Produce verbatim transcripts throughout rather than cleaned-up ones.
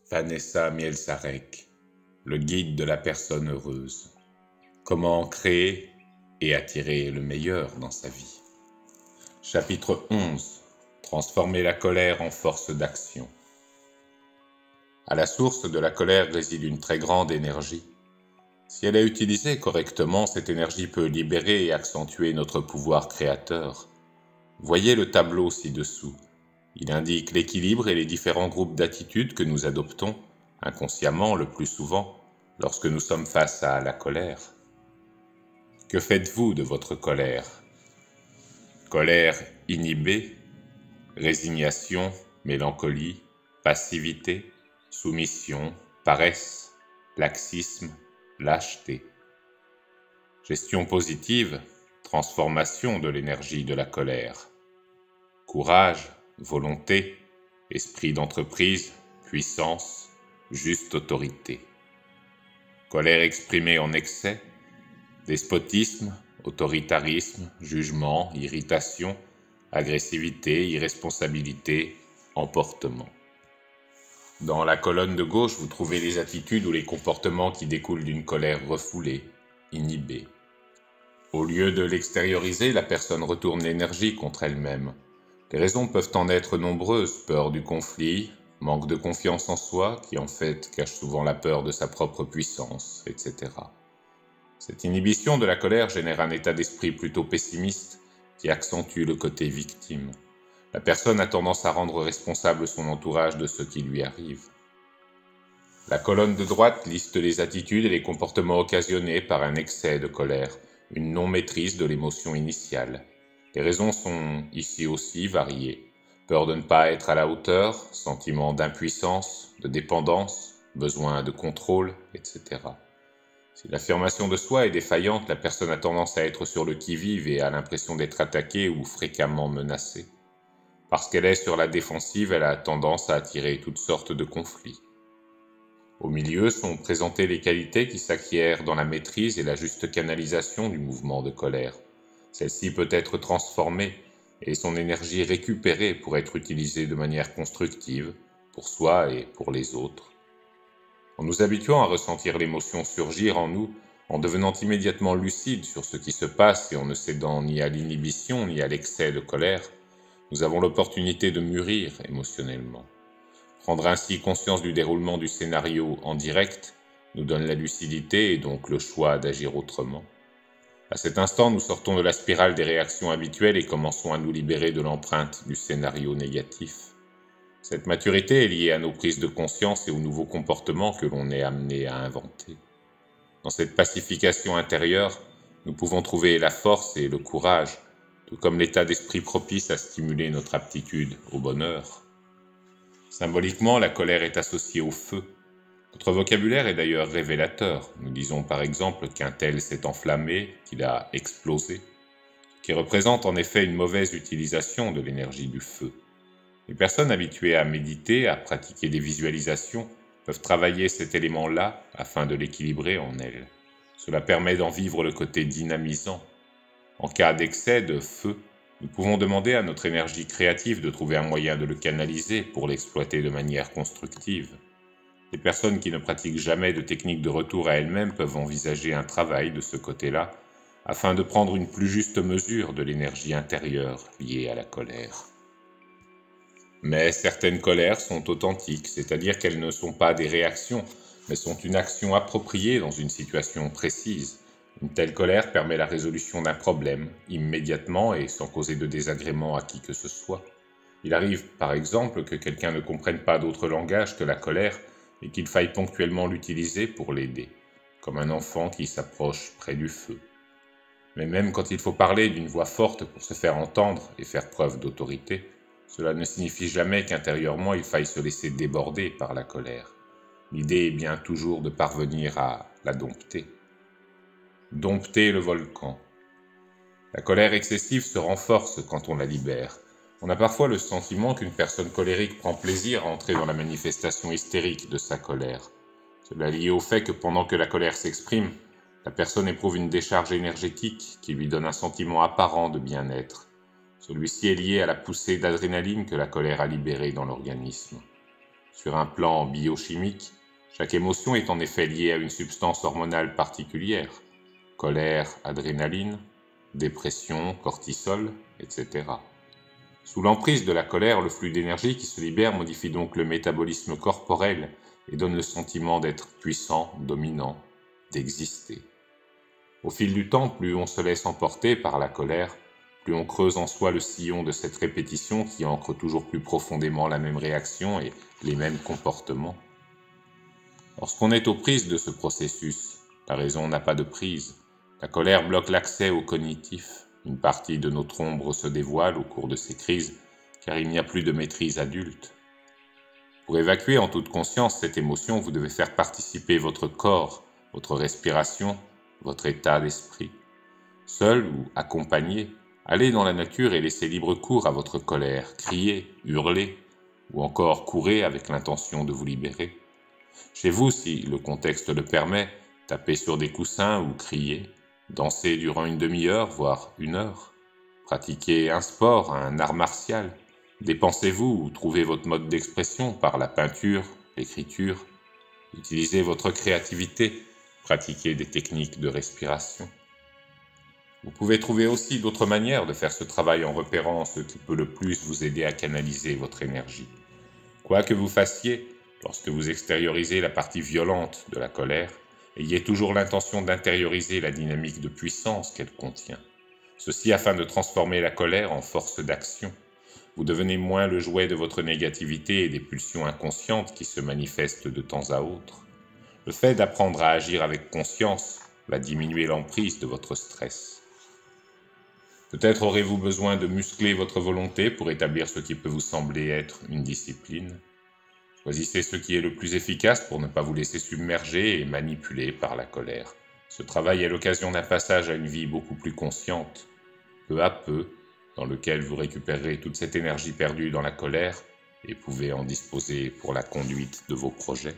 Vanessa Mielsarek, le guide de la personne heureuse. Comment créer et attirer le meilleur dans sa vie. Chapitre onze. Transformer la colère en force d'action. À la source de la colère réside une très grande énergie. Si elle est utilisée correctement, cette énergie peut libérer et accentuer notre pouvoir créateur. Voyez le tableau ci-dessous. Il indique l'équilibre et les différents groupes d'attitudes que nous adoptons, inconsciemment le plus souvent, lorsque nous sommes face à la colère. Que faites-vous de votre colère? Colère inhibée, résignation, mélancolie, passivité, soumission, paresse, laxisme, lâcheté. Gestion positive, transformation de l'énergie de la colère. Courage, volonté, esprit d'entreprise, puissance, juste autorité. Colère exprimée en excès, despotisme, autoritarisme, jugement, irritation, agressivité, irresponsabilité, emportement. Dans la colonne de gauche, vous trouvez les attitudes ou les comportements qui découlent d'une colère refoulée, inhibée. Au lieu de l'extérioriser, la personne retourne l'énergie contre elle-même. Les raisons peuvent en être nombreuses, peur du conflit, manque de confiance en soi, qui en fait cache souvent la peur de sa propre puissance, et cetera. Cette inhibition de la colère génère un état d'esprit plutôt pessimiste, qui accentue le côté victime. La personne a tendance à rendre responsable son entourage de ce qui lui arrive. La colonne de droite liste les attitudes et les comportements occasionnés par un excès de colère, une non-maîtrise de l'émotion initiale. Les raisons sont ici aussi variées. Peur de ne pas être à la hauteur, sentiment d'impuissance, de dépendance, besoin de contrôle, et cetera. Si l'affirmation de soi est défaillante, la personne a tendance à être sur le qui-vive et a l'impression d'être attaquée ou fréquemment menacée. Parce qu'elle est sur la défensive, elle a tendance à attirer toutes sortes de conflits. Au milieu sont présentées les qualités qui s'acquièrent dans la maîtrise et la juste canalisation du mouvement de colère. Celle-ci peut être transformée et son énergie récupérée pour être utilisée de manière constructive, pour soi et pour les autres. En nous habituant à ressentir l'émotion surgir en nous, en devenant immédiatement lucide sur ce qui se passe et en ne cédant ni à l'inhibition ni à l'excès de colère, nous avons l'opportunité de mûrir émotionnellement. Prendre ainsi conscience du déroulement du scénario en direct nous donne la lucidité et donc le choix d'agir autrement. À cet instant, nous sortons de la spirale des réactions habituelles et commençons à nous libérer de l'empreinte du scénario négatif. Cette maturité est liée à nos prises de conscience et aux nouveaux comportements que l'on est amené à inventer. Dans cette pacification intérieure, nous pouvons trouver la force et le courage, tout comme l'état d'esprit propice à stimuler notre aptitude au bonheur. Symboliquement, la colère est associée au feu. Notre vocabulaire est d'ailleurs révélateur. Nous disons par exemple qu'un tel s'est enflammé, qu'il a explosé, ce qui représente en effet une mauvaise utilisation de l'énergie du feu. Les personnes habituées à méditer, à pratiquer des visualisations, peuvent travailler cet élément-là afin de l'équilibrer en elles. Cela permet d'en vivre le côté dynamisant. En cas d'excès de feu, nous pouvons demander à notre énergie créative de trouver un moyen de le canaliser pour l'exploiter de manière constructive. Les personnes qui ne pratiquent jamais de technique de retour à elles-mêmes peuvent envisager un travail de ce côté-là, afin de prendre une plus juste mesure de l'énergie intérieure liée à la colère. Mais certaines colères sont authentiques, c'est-à-dire qu'elles ne sont pas des réactions, mais sont une action appropriée dans une situation précise. Une telle colère permet la résolution d'un problème, immédiatement et sans causer de désagrément à qui que ce soit. Il arrive, par exemple, que quelqu'un ne comprenne pas d'autre langage que la colère, et qu'il faille ponctuellement l'utiliser pour l'aider, comme un enfant qui s'approche près du feu. Mais même quand il faut parler d'une voix forte pour se faire entendre et faire preuve d'autorité, cela ne signifie jamais qu'intérieurement il faille se laisser déborder par la colère. L'idée est bien toujours de parvenir à la dompter. Dompter le volcan. La colère excessive se renforce quand on la libère. On a parfois le sentiment qu'une personne colérique prend plaisir à entrer dans la manifestation hystérique de sa colère. Cela est lié au fait que pendant que la colère s'exprime, la personne éprouve une décharge énergétique qui lui donne un sentiment apparent de bien-être. Celui-ci est lié à la poussée d'adrénaline que la colère a libérée dans l'organisme. Sur un plan biochimique, chaque émotion est en effet liée à une substance hormonale particulière, colère, adrénaline, dépression, cortisol, et cetera. Sous l'emprise de la colère, le flux d'énergie qui se libère modifie donc le métabolisme corporel et donne le sentiment d'être puissant, dominant, d'exister. Au fil du temps, plus on se laisse emporter par la colère, plus on creuse en soi le sillon de cette répétition qui ancre toujours plus profondément la même réaction et les mêmes comportements. Lorsqu'on est aux prises de ce processus, la raison n'a pas de prise. La colère bloque l'accès au cognitif. Une partie de notre ombre se dévoile au cours de ces crises, car il n'y a plus de maîtrise adulte. Pour évacuer en toute conscience cette émotion, vous devez faire participer votre corps, votre respiration, votre état d'esprit. Seul ou accompagné, allez dans la nature et laissez libre cours à votre colère, criez, hurlez, ou encore courez avec l'intention de vous libérer. Chez vous, si le contexte le permet, tapez sur des coussins ou criez, dansez durant une demi-heure, voire une heure, pratiquez un sport, un art martial, dépensez-vous ou trouvez votre mode d'expression par la peinture, l'écriture, utilisez votre créativité, pratiquez des techniques de respiration. Vous pouvez trouver aussi d'autres manières de faire ce travail en repérant ce qui peut le plus vous aider à canaliser votre énergie. Quoi que vous fassiez, lorsque vous extériorisez la partie violente de la colère, ayez toujours l'intention d'intérioriser la dynamique de puissance qu'elle contient. Ceci afin de transformer la colère en force d'action. Vous devenez moins le jouet de votre négativité et des pulsions inconscientes qui se manifestent de temps à autre. Le fait d'apprendre à agir avec conscience va diminuer l'emprise de votre stress. Peut-être aurez-vous besoin de muscler votre volonté pour établir ce qui peut vous sembler être une discipline. Choisissez ce qui est le plus efficace pour ne pas vous laisser submerger et manipuler par la colère. Ce travail est l'occasion d'un passage à une vie beaucoup plus consciente, peu à peu, dans lequel vous récupérerez toute cette énergie perdue dans la colère et pouvez en disposer pour la conduite de vos projets.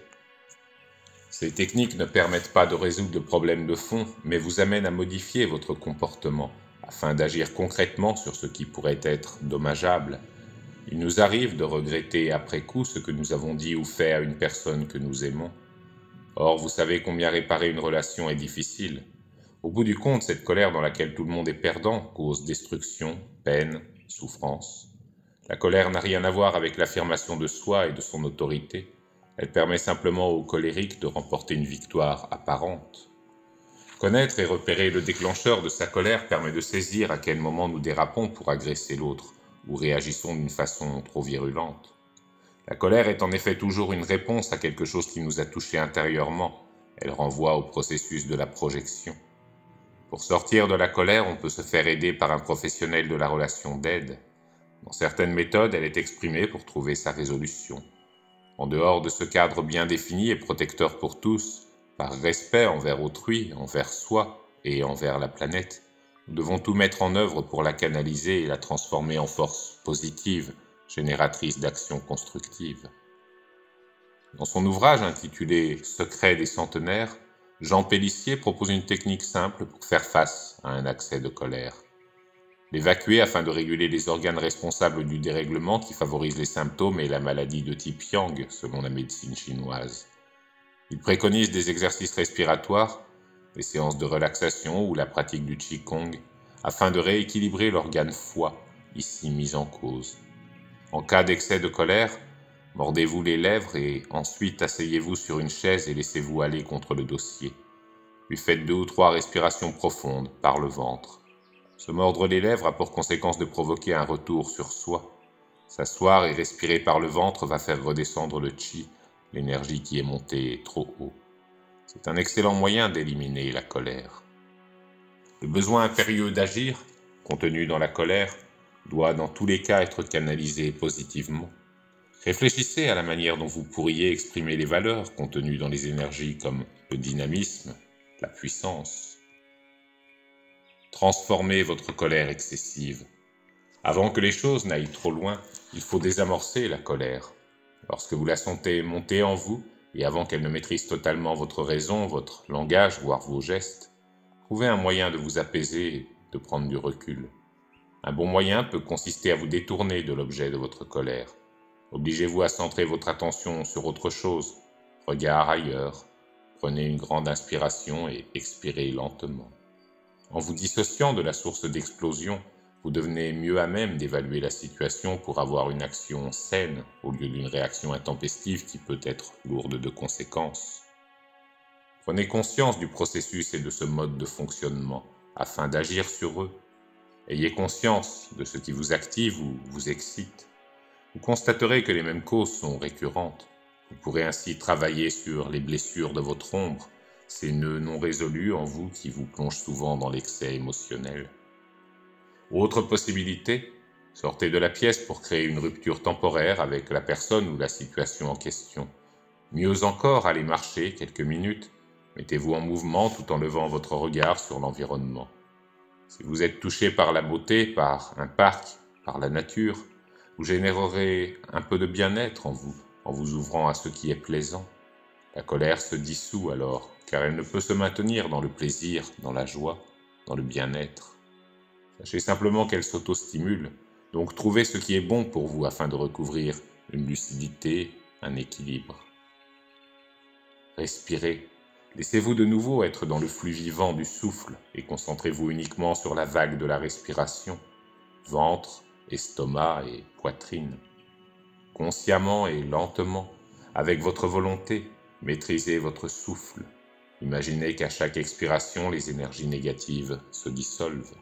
Ces techniques ne permettent pas de résoudre le problème de fond, mais vous amènent à modifier votre comportement afin d'agir concrètement sur ce qui pourrait être dommageable. Il nous arrive de regretter après coup ce que nous avons dit ou fait à une personne que nous aimons. Or, vous savez combien réparer une relation est difficile. Au bout du compte, cette colère dans laquelle tout le monde est perdant cause destruction, peine, souffrance. La colère n'a rien à voir avec l'affirmation de soi et de son autorité. Elle permet simplement au colérique de remporter une victoire apparente. Connaître et repérer le déclencheur de sa colère permet de saisir à quel moment nous dérapons pour agresser l'autre, ou réagissons d'une façon trop virulente. La colère est en effet toujours une réponse à quelque chose qui nous a touchés intérieurement. Elle renvoie au processus de la projection. Pour sortir de la colère, on peut se faire aider par un professionnel de la relation d'aide. Dans certaines méthodes, elle est exprimée pour trouver sa résolution. En dehors de ce cadre bien défini et protecteur pour tous, par respect envers autrui, envers soi et envers la planète, nous devons tout mettre en œuvre pour la canaliser et la transformer en force positive, génératrice d'actions constructives. Dans son ouvrage intitulé « Secrets des centenaires », Jean Pélissier propose une technique simple pour faire face à un accès de colère. L'évacuer afin de réguler les organes responsables du dérèglement qui favorise les symptômes et la maladie de type Yang, selon la médecine chinoise. Il préconise des exercices respiratoires, des séances de relaxation ou la pratique du Qigong, afin de rééquilibrer l'organe foie, ici mis en cause. En cas d'excès de colère, mordez-vous les lèvres et ensuite asseyez-vous sur une chaise et laissez-vous aller contre le dossier. Puis faites deux ou trois respirations profondes par le ventre. Se mordre les lèvres a pour conséquence de provoquer un retour sur soi. S'asseoir et respirer par le ventre va faire redescendre le Qi, l'énergie qui est montée trop haut. C'est un excellent moyen d'éliminer la colère. Le besoin impérieux d'agir, contenu dans la colère, doit dans tous les cas être canalisé positivement. Réfléchissez à la manière dont vous pourriez exprimer les valeurs contenues dans les énergies comme le dynamisme, la puissance. Transformez votre colère excessive. Avant que les choses n'aillent trop loin, il faut désamorcer la colère. Lorsque vous la sentez monter en vous, et avant qu'elle ne maîtrise totalement votre raison, votre langage, voire vos gestes, trouvez un moyen de vous apaiser et de prendre du recul. Un bon moyen peut consister à vous détourner de l'objet de votre colère. Obligez-vous à centrer votre attention sur autre chose. Regard ailleurs. Prenez une grande inspiration et expirez lentement. En vous dissociant de la source d'explosion, vous devenez mieux à même d'évaluer la situation pour avoir une action saine au lieu d'une réaction intempestive qui peut être lourde de conséquences. Prenez conscience du processus et de ce mode de fonctionnement afin d'agir sur eux. Ayez conscience de ce qui vous active ou vous excite. Vous constaterez que les mêmes causes sont récurrentes. Vous pourrez ainsi travailler sur les blessures de votre ombre, ces nœuds non résolus en vous qui vous plongent souvent dans l'excès émotionnel. Autre possibilité, sortez de la pièce pour créer une rupture temporaire avec la personne ou la situation en question. Mieux encore, allez marcher quelques minutes, mettez-vous en mouvement tout en levant votre regard sur l'environnement. Si vous êtes touché par la beauté, par un parc, par la nature, vous générerez un peu de bien-être en vous, en vous ouvrant à ce qui est plaisant. La colère se dissout alors, car elle ne peut se maintenir dans le plaisir, dans la joie, dans le bien-être. Sachez simplement qu'elle s'auto-stimule, donc trouvez ce qui est bon pour vous afin de recouvrir une lucidité, un équilibre. Respirez, laissez-vous de nouveau être dans le flux vivant du souffle et concentrez-vous uniquement sur la vague de la respiration, ventre, estomac et poitrine. Consciemment et lentement, avec votre volonté, maîtrisez votre souffle. Imaginez qu'à chaque expiration, les énergies négatives se dissolvent.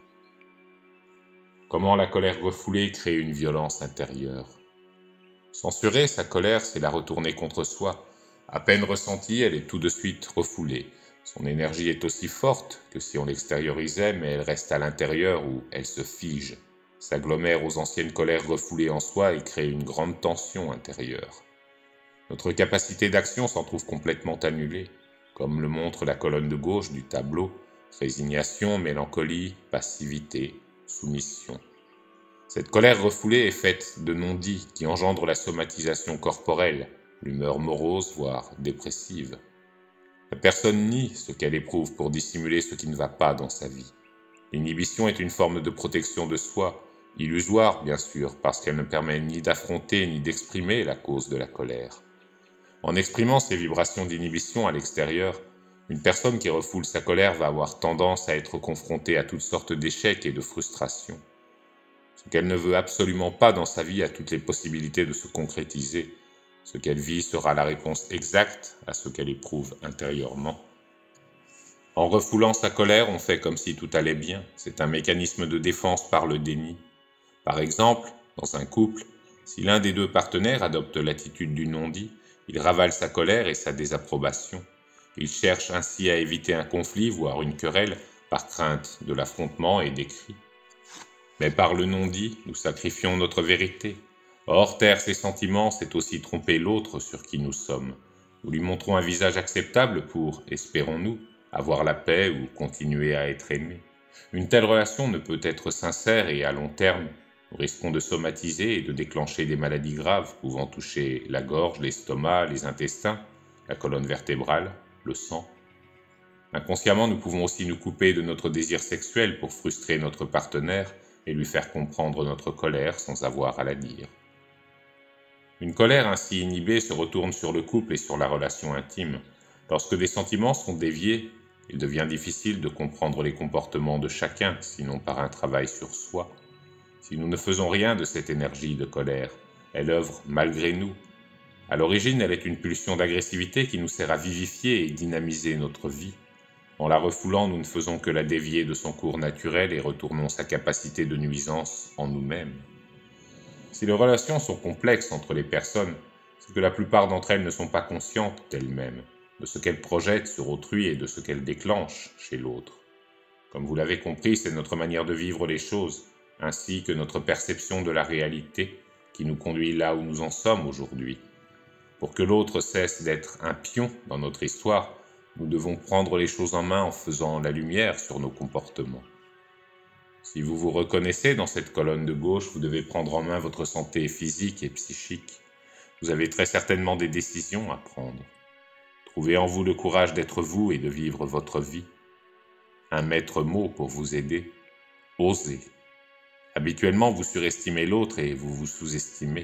Comment la colère refoulée crée une violence intérieure. Censurer sa colère, c'est la retourner contre soi. À peine ressentie, elle est tout de suite refoulée. Son énergie est aussi forte que si on l'extériorisait, mais elle reste à l'intérieur où elle se fige, s'agglomère aux anciennes colères refoulées en soi et crée une grande tension intérieure. Notre capacité d'action s'en trouve complètement annulée, comme le montre la colonne de gauche du tableau, résignation, mélancolie, passivité, soumission. Cette colère refoulée est faite de non-dits qui engendrent la somatisation corporelle, l'humeur morose, voire dépressive. La personne nie ce qu'elle éprouve pour dissimuler ce qui ne va pas dans sa vie. L'inhibition est une forme de protection de soi, illusoire bien sûr, parce qu'elle ne permet ni d'affronter ni d'exprimer la cause de la colère. En exprimant ces vibrations d'inhibition à l'extérieur, une personne qui refoule sa colère va avoir tendance à être confrontée à toutes sortes d'échecs et de frustrations. Ce qu'elle ne veut absolument pas dans sa vie a toutes les possibilités de se concrétiser. Ce qu'elle vit sera la réponse exacte à ce qu'elle éprouve intérieurement. En refoulant sa colère, on fait comme si tout allait bien. C'est un mécanisme de défense par le déni. Par exemple, dans un couple, si l'un des deux partenaires adopte l'attitude du non-dit, il ravale sa colère et sa désapprobation. Il cherche ainsi à éviter un conflit, voire une querelle, par crainte de l'affrontement et des cris. Mais par le non-dit, nous sacrifions notre vérité. Or, taire ses sentiments, c'est aussi tromper l'autre sur qui nous sommes. Nous lui montrons un visage acceptable pour, espérons-nous, avoir la paix ou continuer à être aimé. Une telle relation ne peut être sincère et à long terme, nous risquons de somatiser et de déclencher des maladies graves pouvant toucher la gorge, l'estomac, les intestins, la colonne vertébrale, le sang. Inconsciemment, nous pouvons aussi nous couper de notre désir sexuel pour frustrer notre partenaire et lui faire comprendre notre colère sans avoir à la dire. Une colère ainsi inhibée se retourne sur le couple et sur la relation intime. Lorsque des sentiments sont déviés, il devient difficile de comprendre les comportements de chacun, sinon par un travail sur soi. Si nous ne faisons rien de cette énergie de colère, elle œuvre malgré nous. À l'origine, elle est une pulsion d'agressivité qui nous sert à vivifier et dynamiser notre vie. En la refoulant, nous ne faisons que la dévier de son cours naturel et retournons sa capacité de nuisance en nous-mêmes. Si les relations sont complexes entre les personnes, c'est que la plupart d'entre elles ne sont pas conscientes d'elles-mêmes, de ce qu'elles projettent sur autrui et de ce qu'elles déclenchent chez l'autre. Comme vous l'avez compris, c'est notre manière de vivre les choses, ainsi que notre perception de la réalité, qui nous conduit là où nous en sommes aujourd'hui. Pour que l'autre cesse d'être un pion dans notre histoire, nous devons prendre les choses en main en faisant la lumière sur nos comportements. Si vous vous reconnaissez dans cette colonne de gauche, vous devez prendre en main votre santé physique et psychique. Vous avez très certainement des décisions à prendre. Trouvez en vous le courage d'être vous et de vivre votre vie. Un maître mot pour vous aider, osez. Habituellement, vous surestimez l'autre et vous vous sous-estimez.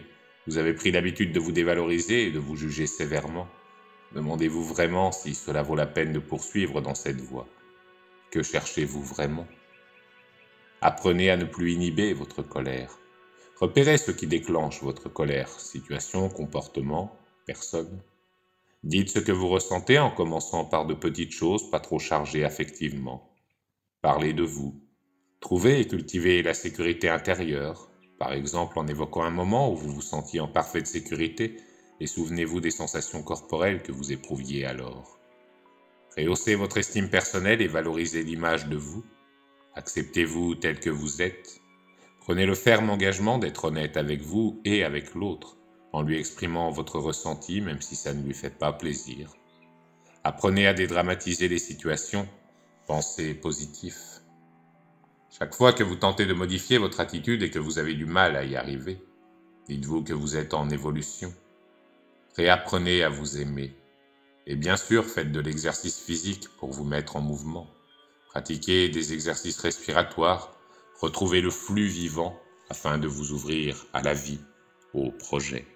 Vous avez pris l'habitude de vous dévaloriser et de vous juger sévèrement. Demandez-vous vraiment si cela vaut la peine de poursuivre dans cette voie. Que cherchez-vous vraiment? Apprenez à ne plus inhiber votre colère. Repérez ce qui déclenche votre colère, situation, comportement, personne. Dites ce que vous ressentez en commençant par de petites choses pas trop chargées affectivement. Parlez de vous. Trouvez et cultivez la sécurité intérieure, par exemple en évoquant un moment où vous vous sentiez en parfaite sécurité et souvenez-vous des sensations corporelles que vous éprouviez alors. Rehaussez votre estime personnelle et valorisez l'image de vous. Acceptez-vous tel que vous êtes. Prenez le ferme engagement d'être honnête avec vous et avec l'autre, en lui exprimant votre ressenti même si ça ne lui fait pas plaisir. Apprenez à dédramatiser les situations, pensez positif. Chaque fois que vous tentez de modifier votre attitude et que vous avez du mal à y arriver, dites-vous que vous êtes en évolution. Réapprenez à vous aimer. Et bien sûr, faites de l'exercice physique pour vous mettre en mouvement. Pratiquez des exercices respiratoires, retrouvez le flux vivant afin de vous ouvrir à la vie, au projet.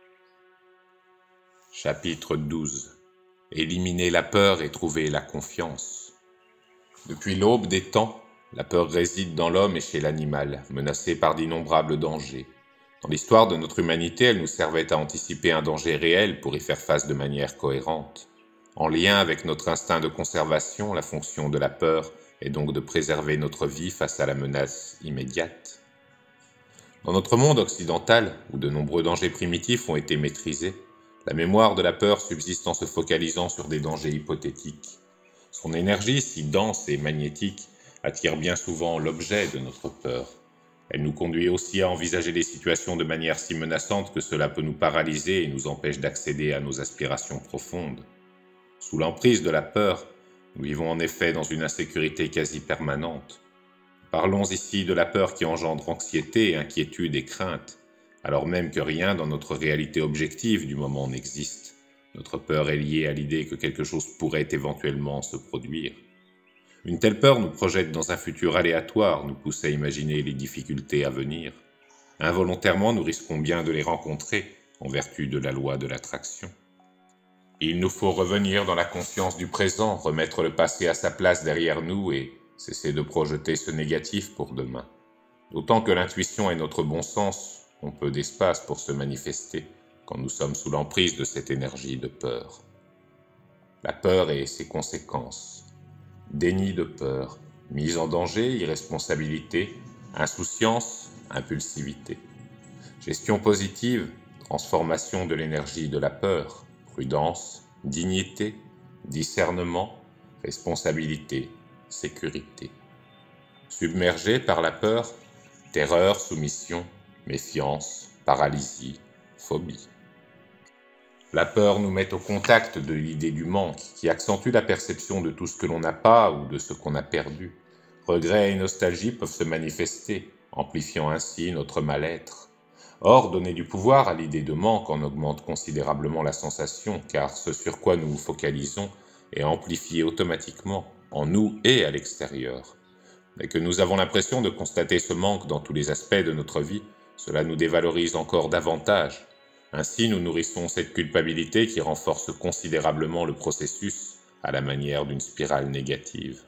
Chapitre douze. Éliminez la peur et trouvez la confiance. Depuis l'aube des temps, la peur réside dans l'homme et chez l'animal, menacé par d'innombrables dangers. Dans l'histoire de notre humanité, elle nous servait à anticiper un danger réel pour y faire face de manière cohérente. En lien avec notre instinct de conservation, la fonction de la peur est donc de préserver notre vie face à la menace immédiate. Dans notre monde occidental, où de nombreux dangers primitifs ont été maîtrisés, la mémoire de la peur subsiste en se focalisant sur des dangers hypothétiques. Son énergie, si dense et magnétique, attire bien souvent l'objet de notre peur. Elle nous conduit aussi à envisager les situations de manière si menaçante que cela peut nous paralyser et nous empêche d'accéder à nos aspirations profondes. Sous l'emprise de la peur, nous vivons en effet dans une insécurité quasi permanente. Parlons ici de la peur qui engendre anxiété, inquiétude et crainte, alors même que rien dans notre réalité objective du moment n'existe. Notre peur est liée à l'idée que quelque chose pourrait éventuellement se produire. Une telle peur nous projette dans un futur aléatoire, nous pousse à imaginer les difficultés à venir. Involontairement, nous risquons bien de les rencontrer, en vertu de la loi de l'attraction. Il nous faut revenir dans la conscience du présent, remettre le passé à sa place derrière nous et cesser de projeter ce négatif pour demain. D'autant que l'intuition et notre bon sens ont peu d'espace pour se manifester quand nous sommes sous l'emprise de cette énergie de peur. La peur et ses conséquences. Déni de peur, mise en danger, irresponsabilité, insouciance, impulsivité. Gestion positive, transformation de l'énergie de la peur, prudence, dignité, discernement, responsabilité, sécurité. Submergé par la peur, terreur, soumission, méfiance, paralysie, phobie. La peur nous met au contact de l'idée du manque, qui accentue la perception de tout ce que l'on n'a pas ou de ce qu'on a perdu. Regrets et nostalgie peuvent se manifester, amplifiant ainsi notre mal-être. Or, donner du pouvoir à l'idée de manque en augmente considérablement la sensation, car ce sur quoi nous nous focalisons est amplifié automatiquement, en nous et à l'extérieur. Dès que nous avons l'impression de constater ce manque dans tous les aspects de notre vie, cela nous dévalorise encore davantage. Ainsi, nous nourrissons cette culpabilité qui renforce considérablement le processus à la manière d'une spirale négative.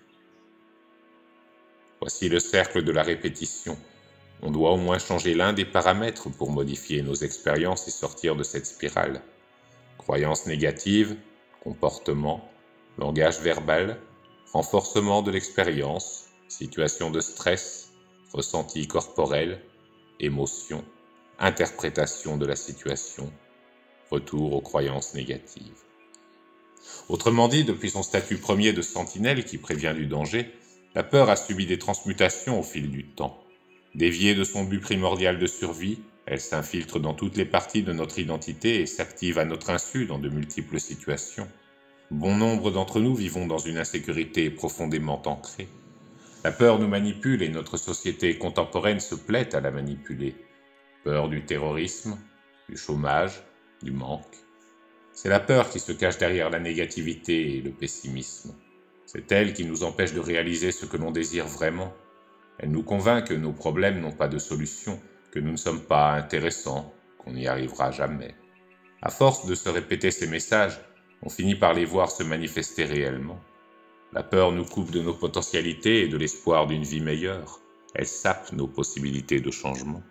Voici le cercle de la répétition. On doit au moins changer l'un des paramètres pour modifier nos expériences et sortir de cette spirale. Croyances négatives, comportement, langage verbal, renforcement de l'expérience, situation de stress, ressenti corporel, émotion, interprétation de la situation, retour aux croyances négatives. Autrement dit, depuis son statut premier de sentinelle qui prévient du danger, la peur a subi des transmutations au fil du temps. Déviée de son but primordial de survie, elle s'infiltre dans toutes les parties de notre identité et s'active à notre insu dans de multiples situations. Bon nombre d'entre nous vivons dans une insécurité profondément ancrée. La peur nous manipule et notre société contemporaine se plaît à la manipuler. Peur du terrorisme, du chômage, du manque. C'est la peur qui se cache derrière la négativité et le pessimisme. C'est elle qui nous empêche de réaliser ce que l'on désire vraiment. Elle nous convainc que nos problèmes n'ont pas de solution, que nous ne sommes pas intéressants, qu'on n'y arrivera jamais. À force de se répéter ces messages, on finit par les voir se manifester réellement. La peur nous coupe de nos potentialités et de l'espoir d'une vie meilleure. Elle sape nos possibilités de changement.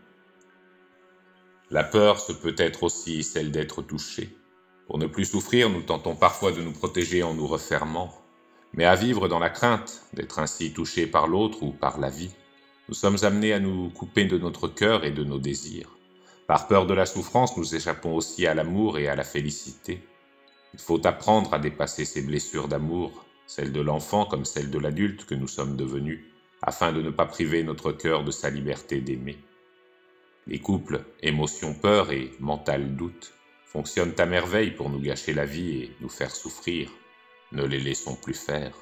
La peur, ce peut être aussi celle d'être touché. Pour ne plus souffrir, nous tentons parfois de nous protéger en nous refermant. Mais à vivre dans la crainte d'être ainsi touché par l'autre ou par la vie, nous sommes amenés à nous couper de notre cœur et de nos désirs. Par peur de la souffrance, nous échappons aussi à l'amour et à la félicité. Il faut apprendre à dépasser ces blessures d'amour, celles de l'enfant comme celles de l'adulte que nous sommes devenus, afin de ne pas priver notre cœur de sa liberté d'aimer. Les couples émotion peur et mental doute fonctionnent à merveille pour nous gâcher la vie et nous faire souffrir. Ne les laissons plus faire.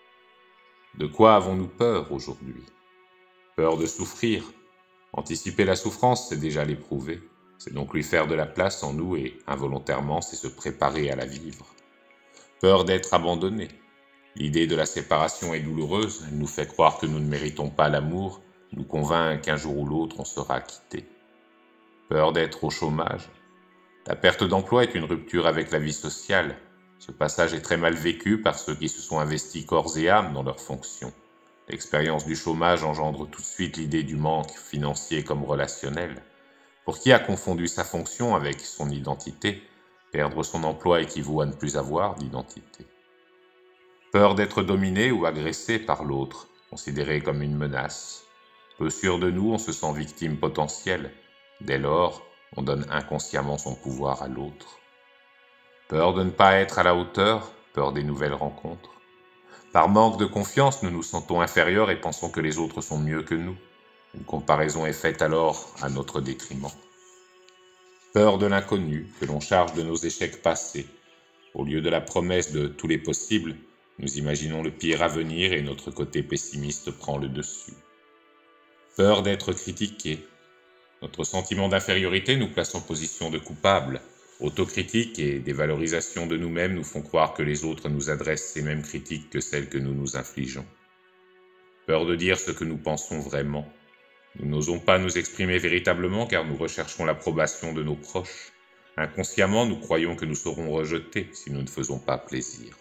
De quoi avons-nous peur aujourd'hui? Peur de souffrir. Anticiper la souffrance, c'est déjà l'éprouver. C'est donc lui faire de la place en nous et, involontairement, c'est se préparer à la vivre. Peur d'être abandonné. L'idée de la séparation est douloureuse, elle nous fait croire que nous ne méritons pas l'amour, nous convainc qu'un jour ou l'autre on sera quitté. Peur d'être au chômage. La perte d'emploi est une rupture avec la vie sociale. Ce passage est très mal vécu par ceux qui se sont investis corps et âme dans leurs fonctions. L'expérience du chômage engendre tout de suite l'idée du manque financier comme relationnel. Pour qui a confondu sa fonction avec son identité, perdre son emploi équivaut à ne plus avoir d'identité. Peur d'être dominé ou agressé par l'autre, considéré comme une menace. Peu sûr de nous, on se sent victime potentielle. Dès lors, on donne inconsciemment son pouvoir à l'autre. Peur de ne pas être à la hauteur, peur des nouvelles rencontres. Par manque de confiance, nous nous sentons inférieurs et pensons que les autres sont mieux que nous. Une comparaison est faite alors à notre détriment. Peur de l'inconnu, que l'on charge de nos échecs passés. Au lieu de la promesse de tous les possibles, nous imaginons le pire à venir et notre côté pessimiste prend le dessus. Peur d'être critiqué. Notre sentiment d'infériorité nous place en position de coupable. Autocritique et dévalorisation de nous-mêmes nous font croire que les autres nous adressent ces mêmes critiques que celles que nous nous infligeons. Peur de dire ce que nous pensons vraiment. Nous n'osons pas nous exprimer véritablement car nous recherchons l'approbation de nos proches. Inconsciemment, nous croyons que nous serons rejetés si nous ne faisons pas plaisir.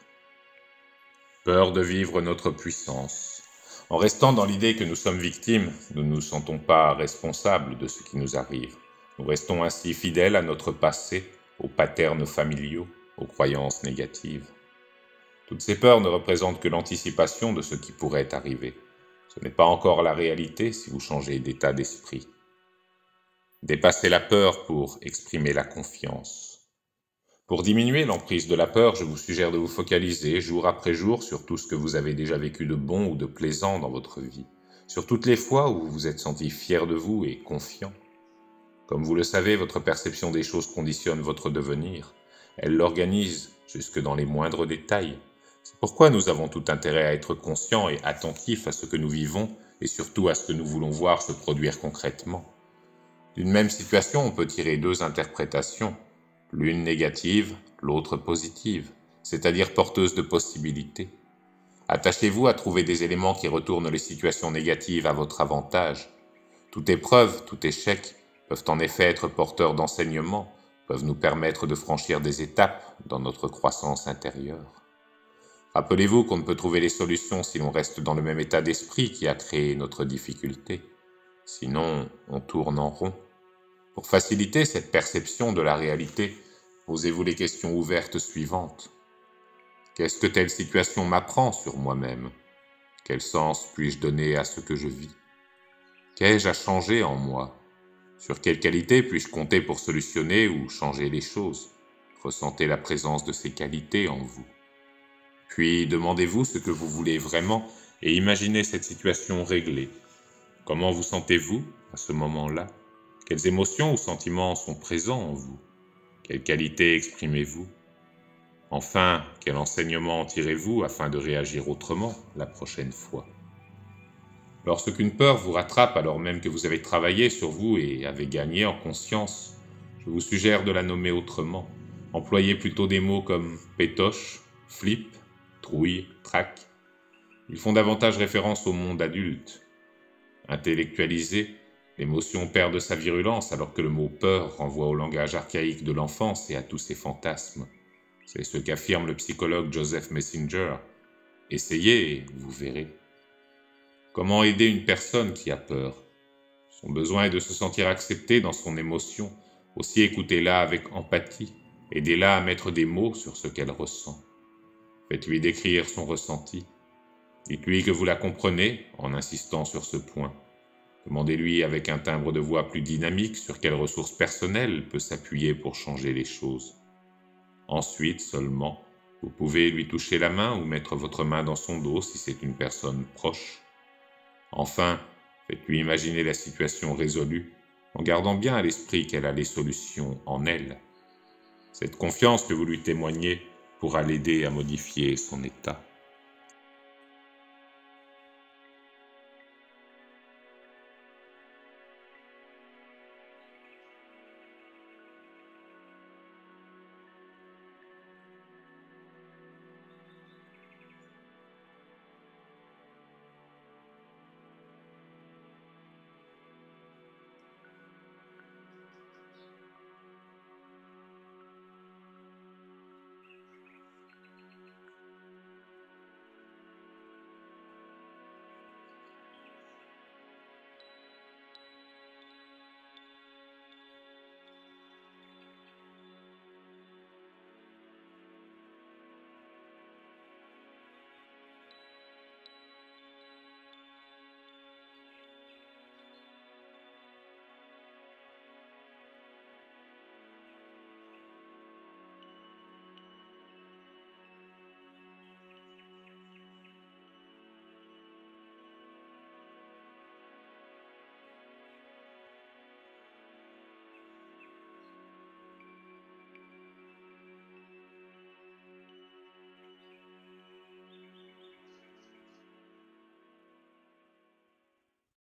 Peur de vivre notre puissance. En restant dans l'idée que nous sommes victimes, nous ne nous sentons pas responsables de ce qui nous arrive. Nous restons ainsi fidèles à notre passé, aux patterns familiaux, aux croyances négatives. Toutes ces peurs ne représentent que l'anticipation de ce qui pourrait arriver. Ce n'est pas encore la réalité si vous changez d'état d'esprit. Dépassez la peur pour exprimer la confiance. Pour diminuer l'emprise de la peur, je vous suggère de vous focaliser jour après jour sur tout ce que vous avez déjà vécu de bon ou de plaisant dans votre vie, sur toutes les fois où vous vous êtes senti fier de vous et confiant. Comme vous le savez, votre perception des choses conditionne votre devenir. Elle l'organise jusque dans les moindres détails. C'est pourquoi nous avons tout intérêt à être conscients et attentifs à ce que nous vivons et surtout à ce que nous voulons voir se produire concrètement. D'une même situation, on peut tirer deux interprétations, l'une négative, l'autre positive, c'est-à-dire porteuse de possibilités. Attachez-vous à trouver des éléments qui retournent les situations négatives à votre avantage. Toute épreuve, tout échec peuvent en effet être porteurs d'enseignements, peuvent nous permettre de franchir des étapes dans notre croissance intérieure. Rappelez-vous qu'on ne peut trouver les solutions si l'on reste dans le même état d'esprit qui a créé notre difficulté. Sinon, on tourne en rond. Pour faciliter cette perception de la réalité, posez-vous les questions ouvertes suivantes. Qu'est-ce que telle situation m'apprend sur moi-même? Quel sens puis-je donner à ce que je vis? Qu'ai-je à changer en moi? Sur quelle qualité puis-je compter pour solutionner ou changer les choses? Ressentez la présence de ces qualités en vous. Puis demandez-vous ce que vous voulez vraiment et imaginez cette situation réglée. Comment vous sentez-vous à ce moment-là? Quelles émotions ou sentiments sont présents en vous? Quelles qualités exprimez-vous? Enfin, quel enseignement en tirez-vous afin de réagir autrement la prochaine fois? Lorsqu'une peur vous rattrape alors même que vous avez travaillé sur vous et avez gagné en conscience, je vous suggère de la nommer autrement. Employez plutôt des mots comme pétoche, flip, trouille, trac. Ils font davantage référence au monde adulte. Intellectualisez L'émotion perd de sa virulence alors que le mot peur renvoie au langage archaïque de l'enfance et à tous ses fantasmes. C'est ce qu'affirme le psychologue Joseph Messenger. Essayez et vous verrez. Comment aider une personne qui a peur? Son besoin est de se sentir accepté dans son émotion. Aussi écoutez-la avec empathie. Aidez-la à mettre des mots sur ce qu'elle ressent. Faites-lui décrire son ressenti. Dites-lui que vous la comprenez en insistant sur ce point. Demandez-lui avec un timbre de voix plus dynamique sur quelles ressources personnelles peut s'appuyer pour changer les choses. Ensuite seulement, vous pouvez lui toucher la main ou mettre votre main dans son dos si c'est une personne proche. Enfin, faites-lui imaginer la situation résolue en gardant bien à l'esprit qu'elle a les solutions en elle. Cette confiance que vous lui témoignez pourra l'aider à modifier son état.